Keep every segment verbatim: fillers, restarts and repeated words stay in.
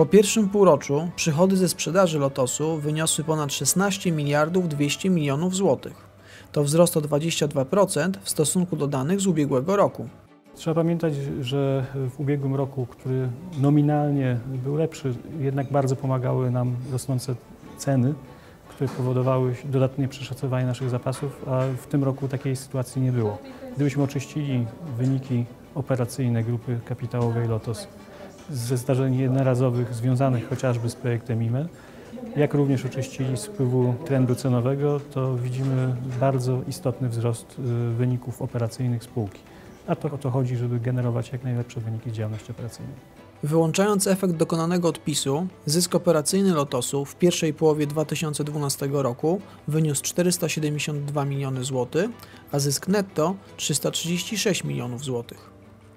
pierwszym półroczu przychody ze sprzedaży Lotosu wyniosły ponad szesnaście miliardów dwieście milionów złotych. To wzrost o dwadzieścia dwa procent w stosunku do danych z ubiegłego roku. Trzeba pamiętać, że w ubiegłym roku, który nominalnie był lepszy, jednak bardzo pomagały nam rosnące ceny, które powodowały dodatnie przeszacowanie naszych zapasów, a w tym roku takiej sytuacji nie było. Gdybyśmy oczyścili wyniki operacyjne grupy kapitałowej Lotos ze zdarzeń jednorazowych związanych chociażby z projektem I M E, jak również oczyścili z wpływu trendu cenowego, to widzimy bardzo istotny wzrost wyników operacyjnych spółki. A to o to chodzi, żeby generować jak najlepsze wyniki z działalności operacyjnej. Wyłączając efekt dokonanego odpisu, zysk operacyjny Lotosu w pierwszej połowie dwa tysiące dwunastego roku wyniósł czterysta siedemdziesiąt dwa miliony złotych, a zysk netto trzysta trzydzieści sześć milionów złotych.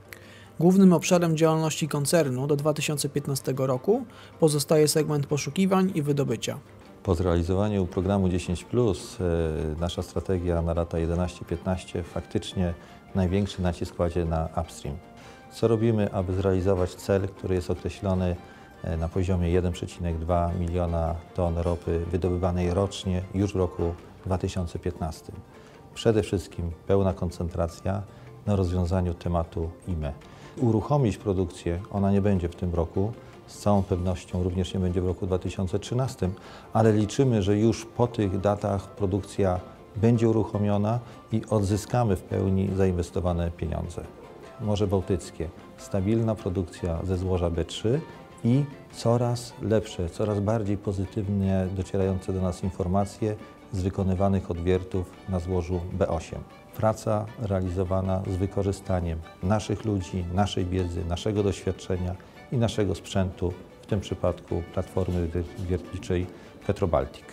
Głównym obszarem działalności koncernu do dwa tysiące piętnastego roku pozostaje segment poszukiwań i wydobycia. Po zrealizowaniu programu dziesięć plus nasza strategia na lata jedenaście piętnaście faktycznie największy nacisk kładzie na upstream. Co robimy, aby zrealizować cel, który jest określony na poziomie jeden przecinek dwa miliona ton ropy wydobywanej rocznie już w roku dwa tysiące piętnastym. Przede wszystkim pełna koncentracja na rozwiązaniu tematu I M E. Uruchomić produkcję, ona nie będzie w tym roku, z całą pewnością również nie będzie w roku dwa tysiące trzynastym, ale liczymy, że już po tych datach produkcja będzie uruchomiona i odzyskamy w pełni zainwestowane pieniądze. Morze Bałtyckie, stabilna produkcja ze złoża B trzy i coraz lepsze, coraz bardziej pozytywnie docierające do nas informacje z wykonywanych odwiertów na złożu B osiem. Praca realizowana z wykorzystaniem naszych ludzi, naszej wiedzy, naszego doświadczenia i naszego sprzętu, w tym przypadku platformy wiertniczej Petrobaltic.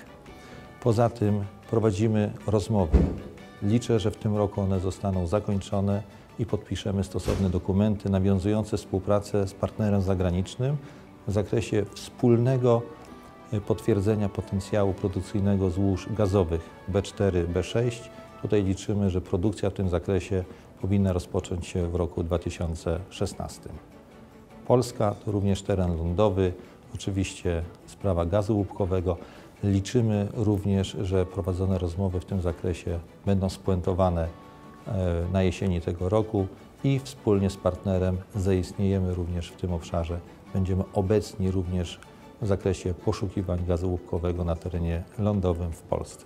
Poza tym prowadzimy rozmowy. Liczę, że w tym roku one zostaną zakończone i podpiszemy stosowne dokumenty nawiązujące współpracę z partnerem zagranicznym w zakresie wspólnego potwierdzenia potencjału produkcyjnego złóż gazowych B cztery, B sześć. Tutaj liczymy, że produkcja w tym zakresie powinna rozpocząć się w roku dwa tysiące szesnastym. Polska to również teren lądowy, oczywiście sprawa gazu łupkowego. Liczymy również, że prowadzone rozmowy w tym zakresie będą spuentowane na jesieni tego roku i wspólnie z partnerem zaistniejemy również w tym obszarze. Będziemy obecni również w zakresie poszukiwań gazu łupkowego na terenie lądowym w Polsce.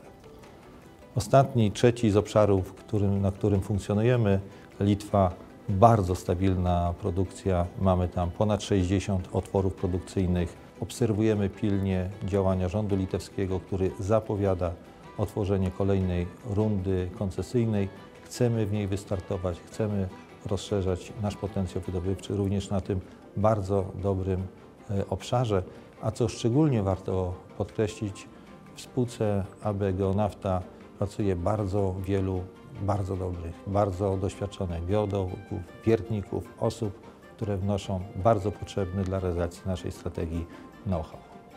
Ostatni, trzeci z obszarów, którym, na którym funkcjonujemy, Litwa, bardzo stabilna produkcja. Mamy tam ponad sześćdziesiąt otworów produkcyjnych. Obserwujemy pilnie działania rządu litewskiego, który zapowiada otworzenie kolejnej rundy koncesyjnej. Chcemy w niej wystartować, chcemy rozszerzać nasz potencjał wydobywczy również na tym bardzo dobrym obszarze. A co szczególnie warto podkreślić, w spółce A B Geonafta pracuje bardzo wielu bardzo dobrych, bardzo doświadczonych geologów, wiertników, osób, które wnoszą bardzo potrzebny dla realizacji naszej strategii know-how.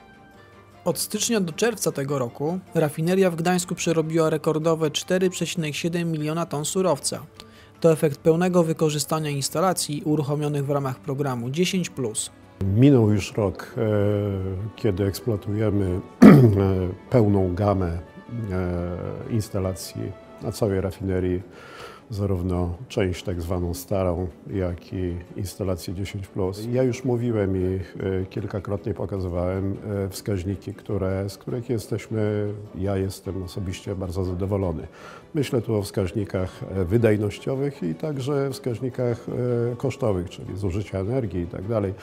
Od stycznia do czerwca tego roku rafineria w Gdańsku przerobiła rekordowe cztery przecinek siedem miliona ton surowca. To efekt pełnego wykorzystania instalacji uruchomionych w ramach programu dziesięć plus. Minął już rok, kiedy eksploatujemy pełną gamę instalacji na całej rafinerii, zarówno część tak zwaną starą, jak i instalację dziesięć plus. Ja już mówiłem i kilkakrotnie pokazywałem wskaźniki, które, z których jesteśmy, ja jestem osobiście bardzo zadowolony. Myślę tu o wskaźnikach wydajnościowych i także wskaźnikach kosztowych, czyli zużycia energii i tak dalej.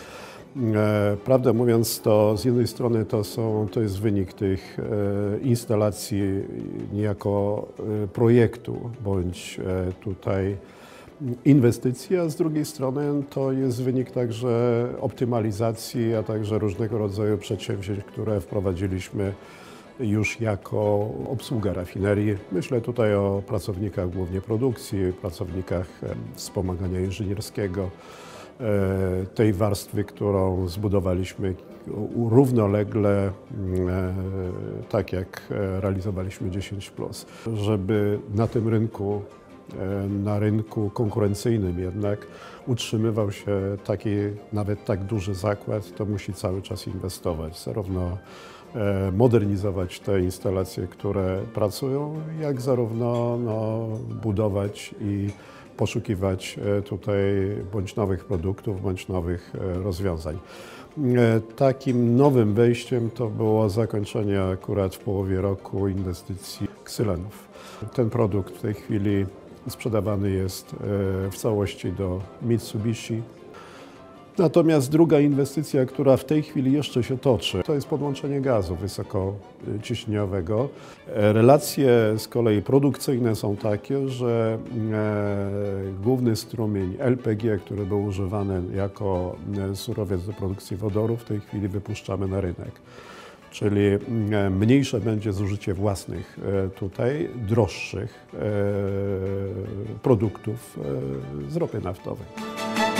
Prawdę mówiąc, to z jednej strony to, są, to jest wynik tych instalacji niejako projektu bądź tutaj inwestycji, a z drugiej strony to jest wynik także optymalizacji, a także różnego rodzaju przedsięwzięć, które wprowadziliśmy już jako obsługa rafinerii. Myślę tutaj o pracownikach głównie produkcji, pracownikach wspomagania inżynierskiego, tej warstwy, którą zbudowaliśmy równolegle, tak jak realizowaliśmy dziesięć plus. Żeby na tym rynku na rynku konkurencyjnym jednak utrzymywał się taki, nawet tak duży zakład, to musi cały czas inwestować, zarówno modernizować te instalacje, które pracują, jak zarówno no, budować i poszukiwać tutaj bądź nowych produktów, bądź nowych rozwiązań. Takim nowym wejściem to było zakończenie akurat w połowie roku inwestycji Xylenów. Ten produkt w tej chwili sprzedawany jest w całości do Mitsubishi. Natomiast druga inwestycja, która w tej chwili jeszcze się toczy, to jest podłączenie gazu wysokociśnieniowego. Relacje z kolei produkcyjne są takie, że główny strumień L P G, który był używany jako surowiec do produkcji wodoru, w tej chwili wypuszczamy na rynek. Czyli mniejsze będzie zużycie własnych tutaj, droższych produktów z ropy naftowej.